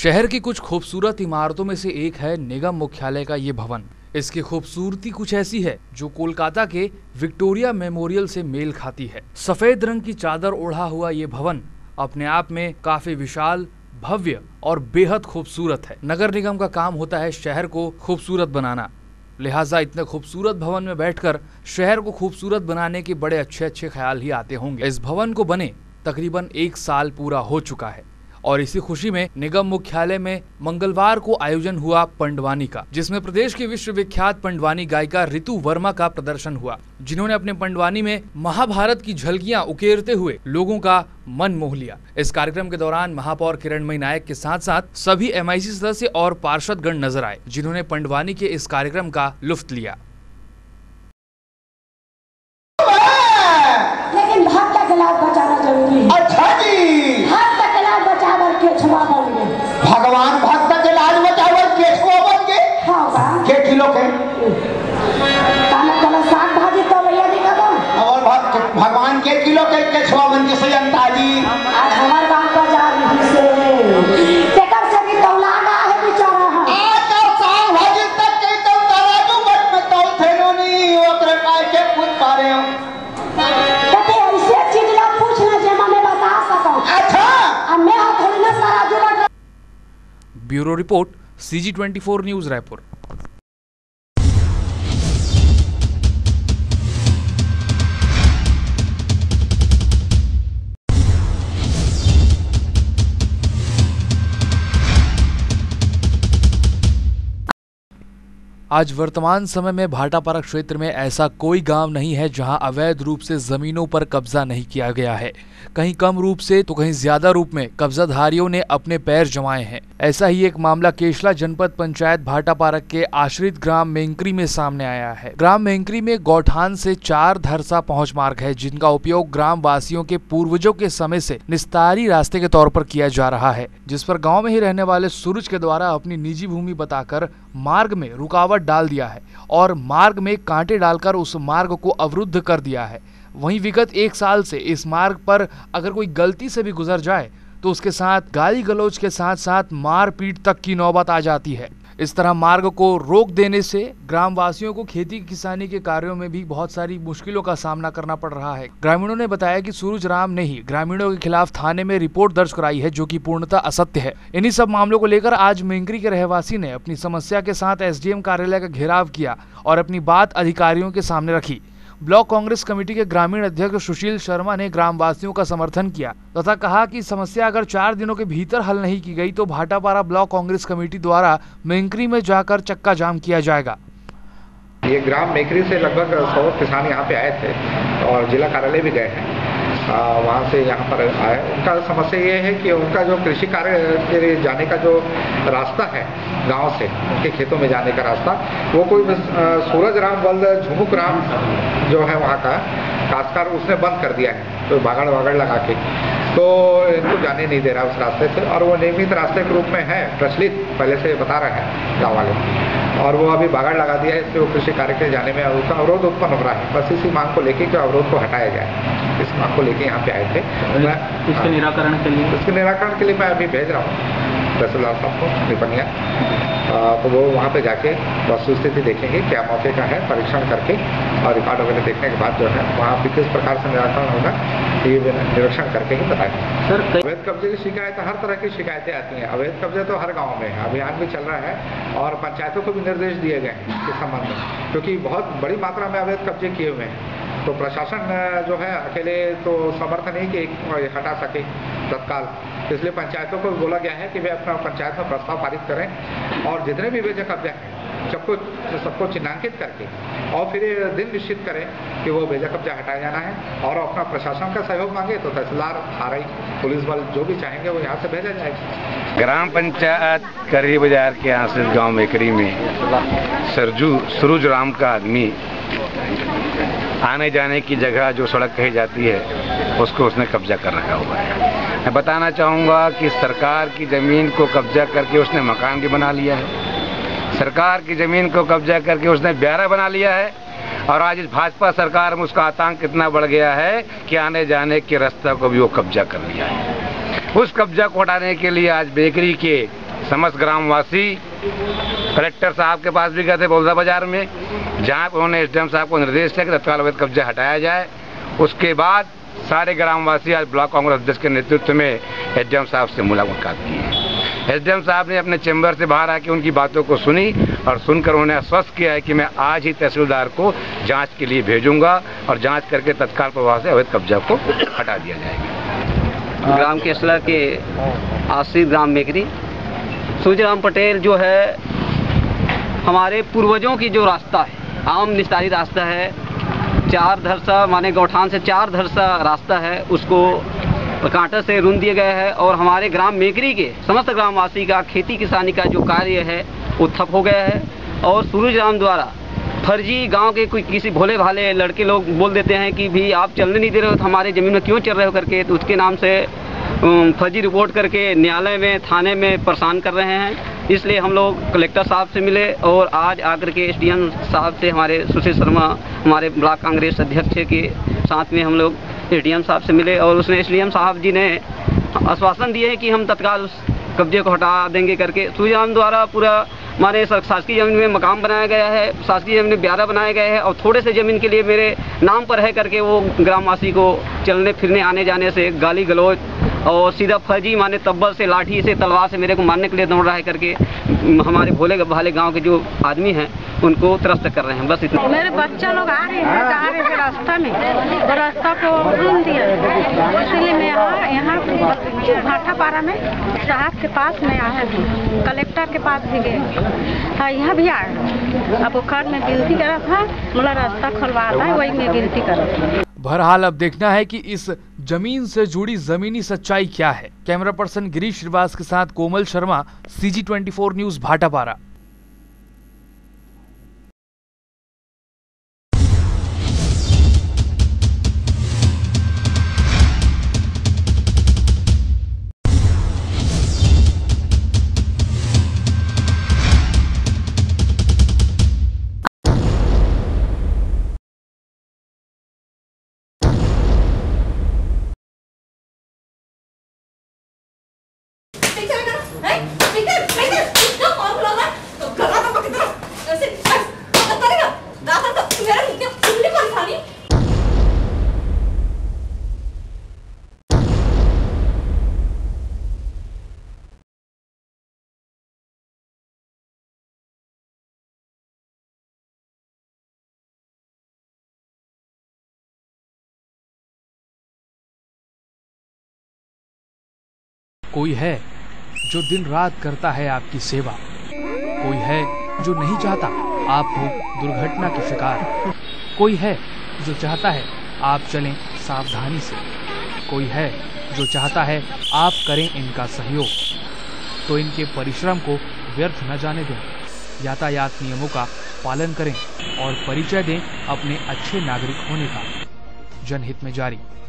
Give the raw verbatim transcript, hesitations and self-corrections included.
शहर की कुछ खूबसूरत इमारतों में से एक है निगम मुख्यालय का ये भवन। इसकी खूबसूरती कुछ ऐसी है जो कोलकाता के विक्टोरिया मेमोरियल से मेल खाती है। सफेद रंग की चादर ओढ़ा हुआ ये भवन अपने आप में काफी विशाल, भव्य और बेहद खूबसूरत है। नगर निगम का काम होता है शहर को खूबसूरत बनाना, लिहाजा इतने खूबसूरत भवन में बैठकर शहर को खूबसूरत बनाने के बड़े अच्छे अच्छे ख्याल ही आते होंगे। इस भवन को बने तकरीबन एक साल पूरा हो चुका है और इसी खुशी में निगम मुख्यालय में मंगलवार को आयोजन हुआ पंडवानी का, जिसमें प्रदेश की विश्वविख्यात पंडवानी गायिका ऋतु वर्मा का प्रदर्शन हुआ, जिन्होंने अपने पंडवानी में महाभारत की झलकियां उकेरते हुए लोगों का मन मोह लिया। इस कार्यक्रम के दौरान महापौर किरणमयी नायक के साथ साथ सभी एम आई सी सदस्य और पार्षदगण नजर आए, जिन्होंने पंडवानी के इस कार्यक्रम का लुत्फ लिया। लेकिन भक्त का लाभ बचाना जरूरी है। अच्छा जी, भक्त का लाभ बचावर केछुआ बन गए। भगवान भक्त के लाज बचावर केछुआ बन गए। हाँ के किलो के काना कला साग भाजी तो भैया दिखा दो। और भक्त भगवान के किलो के केछुआ बन के सयंता जी आज हमारे गांव का जा रही से तेकर से भी तौला ना है बेचारा। आज तो साग भाजी तक के तो तराजू बट में तौल थे नहीं ओकरे काय के पूछ पा रहे हो। Bureau report, C G twenty four news Raipur. आज वर्तमान समय में भाटापारा क्षेत्र में ऐसा कोई गांव नहीं है जहां अवैध रूप से जमीनों पर कब्जा नहीं किया गया है। कहीं कम रूप से तो कहीं ज्यादा रूप में कब्जाधारियों ने अपने पैर जमाए हैं। ऐसा ही एक मामला केशला जनपद पंचायत भाटापारा के आश्रित ग्राम मेंकरी में सामने आया है। ग्राम मेंकरी में गौठान से चार धरसा पहुंच मार्ग है, जिनका उपयोग ग्राम वासियों के पूर्वजों के समय से निस्तारी रास्ते के तौर पर किया जा रहा है, जिस पर गाँव में ही रहने वाले सूरज के द्वारा अपनी निजी भूमि बताकर मार्ग में रुकावट डाल दिया है और मार्ग में कांटे डालकर उस मार्ग को अवरुद्ध कर दिया है। वहीं विगत एक साल से इस मार्ग पर अगर कोई गलती से भी गुजर जाए तो उसके साथ गाली गलौज के साथ साथ मारपीट तक की नौबत आ जाती है। इस तरह मार्ग को रोक देने से ग्रामवासियों को खेती किसानी के कार्यों में भी बहुत सारी मुश्किलों का सामना करना पड़ रहा है। ग्रामीणों ने बताया कि सूरज राम ने ही ग्रामीणों के खिलाफ थाने में रिपोर्ट दर्ज कराई है, जो कि पूर्णतः असत्य है। इन्हीं सब मामलों को लेकर आज मेंकरी के रहवासी ने अपनी समस्या के साथ एस डी एम कार्यालय का घेराव किया और अपनी बात अधिकारियों के सामने रखी। ब्लॉक कांग्रेस कमेटी के ग्रामीण अध्यक्ष सुशील शर्मा ने ग्रामवासियों का समर्थन किया तथा कहा कि समस्या अगर चार दिनों के भीतर हल नहीं की गई तो भाटापारा ब्लॉक कांग्रेस कमेटी द्वारा मेंकरी में जाकर चक्का जाम किया जाएगा। ये ग्राम मेंकरी से लगभग सौ किसान यहाँ पे आए थे और जिला कार्यालय भी गए हैं। वहाँ से यहाँ पर आए। उनका समस्या ये है कि उनका जो कृषि कार्य के लिए जाने का जो रास्ता है गांव से उनके खेतों में जाने का रास्ता, वो कोई सूरज राम बल्द झुमुक राम जो है वहाँ का काश्तकार, उसने बंद कर दिया है तो बागड़ वागड़ लगा के, तो इनको जाने नहीं दे रहा उस रास्ते से। और वो नियमित रास्ते के रूप में है, प्रचलित पहले से बता रहे हैं गाँव वाले, और वो अभी बागड़ लगा दिया है, इसलिए वो कृषि कार्य के जाने में उसका अवरोध उत्पन्न हो रहा है। बस इसी मांग को लेके कि अवरोध को हटाया जाए, इस मांग को लेके यहाँ पे आए थे। मैं इसके निराकरण के लिए इसके निराकरण के लिए मैं अभी भेज रहा हूँ तहसीलदार साहब को निपनिया, तो वो वहाँ पे जाके वस्तु स्थिति देखेंगे क्या मौके का है, परीक्षण करके और रिकॉर्ड वगैरह देखने के बाद जो है वहाँ पे किस प्रकार से निराकरण होगा ये निरीक्षण करके ही बताएंगे। सर, अवैध कब्जे की शिकायत, हर तरह की शिकायतें आती हैं। अवैध कब्जे तो हर गाँव में है, अभियान भी चल रहा है और पंचायतों को भी निर्देश दिए गए हैं इस संबंध में, क्योंकि बहुत बड़ी मात्रा में अवैध कब्जे किए हुए हैं। तो प्रशासन जो है अकेले तो समर्थ नहीं कि एक हटा सके तत्काल, इसलिए पंचायतों को बोला गया है कि वे अपना पंचायत में प्रस्ताव पारित करें और जितने भी बेजा कब्जा हैं सबको सबको चिन्हांकित करके और फिर दिन निश्चित करें कि वो बेजा कब्जा हटाया जाना है और अपना प्रशासन का सहयोग मांगे तो तहसीलदार, आर आई, पुलिस बल जो भी चाहेंगे वो यहाँ से भेजा जाएगा। ग्राम पंचायत करही बाजार के आश्रित गांव मेकरी में सरजू सूरज राम का आदमी आने जाने की जगह जो सड़क कही जाती है उसको उसने कब्जा कर रखा हुआ है। मैं बताना चाहूँगा कि सरकार की ज़मीन को कब्जा करके उसने मकान भी बना लिया है, सरकार की ज़मीन को कब्जा करके उसने ब्यारा बना लिया है और आज इस भाजपा सरकार में उसका आतंक कितना बढ़ गया है कि आने जाने के रास्ते को भी वो कब्जा कर लिया है। उस कब्जा को हटाने के लिए आज बेकरी के समस्त ग्रामवासी कलेक्टर साहब के पास भी गए थे बलौदा बाजार में, जहाँ उन्होंने एसडीएम साहब को निर्देश दिया कि तत्काल अवैध कब्जा हटाया जाए। उसके बाद सारे ग्रामवासी आज ब्लॉक कांग्रेस अध्यक्ष के नेतृत्व में एसडीएम साहब से मुलाकात की है। एसडीएम साहब ने अपने चैम्बर से बाहर आके उनकी बातों को सुनी और सुनकर उन्हें आश्वस्त किया है कि मैं आज ही तहसीलदार को जांच के लिए भेजूंगा और जांच करके तत्काल प्रभाव से अवैध कब्जा को हटा दिया जाएगा। ग्राम केसला के आश्रित ग्राम मेकरी सूर्यराम पटेल जो है हमारे पूर्वजों की जो रास्ता है, आम निस्तारी रास्ता है, चार धरसा माने गौठान से चार धरसा रास्ता है, उसको कांटे से रुंध दिया गया है और हमारे ग्राम मेकरी के समस्त ग्रामवासी का खेती किसानी का जो कार्य है वो ठप हो गया है। और सूरज राम द्वारा फर्जी गांव के कोई किसी भोले भाले लड़के लोग बोल देते हैं कि भी आप चलने नहीं दे रहे हो तो हमारे ज़मीन में क्यों चल रहे हो करके, तो उसके नाम से फर्जी रिपोर्ट करके न्यायालय में थाने में परेशान कर रहे हैं। इसलिए हम लोग कलेक्टर साहब से मिले और आज आकर के एसडीएम साहब से, हमारे सुशील शर्मा हमारे ब्लॉक कांग्रेस अध्यक्ष के साथ में हम लोग एसडीएम साहब से मिले और उसने एसडीएम साहब जी ने आश्वासन दिए है कि हम तत्काल उस कब्जे को हटा देंगे करके। सूर्यराम द्वारा पूरा हमारे शासकीय ज़मीन में मकाम बनाया गया है, शासकीय ज़मीन में ब्यारा बनाया गया है और थोड़े से ज़मीन के लिए मेरे नाम पर है करके वो ग्रामवासी को चलने फिरने आने जाने से गाली गलौज और सीधा फर्जी माने तब्बल से, लाठी से, तलवार से मेरे को मारने के लिए दौड़ रहा है करके हमारे भोले भाले गांव के जो आदमी हैं उनको त्रस्त कर रहे हैं। बस इतना। मेरे बच्चा लोग आ रहे हैं जा रहे हैं रास्ता में, वो रास्ता को रुक दिया, इसलिए मैं यहाँ यहाँ भाटापारा में साहब के पास में आया थी, कलेक्टर के पास भी गए, हाँ यहाँ भी आया। अब वो कार में गिनती करा था, मतलब रास्ता खुलवा था, वही में गिनती करा था। बहरहाल अब देखना है कि इस जमीन से जुड़ी जमीनी सच्चाई क्या है। कैमरा पर्सन गिरीश श्रीवास के साथ Komal Sharma, C G twenty four news Bhatapara. कोई है जो दिन रात करता है आपकी सेवा, कोई है जो नहीं चाहता आप हो दुर्घटना के शिकार, कोई है जो चाहता है आप चलें सावधानी से, कोई है जो चाहता है आप करें इनका सहयोग। तो इनके परिश्रम को व्यर्थ न जाने दें, यातायात नियमों का पालन करें और परिचय दें अपने अच्छे नागरिक होने का। जनहित में जारी।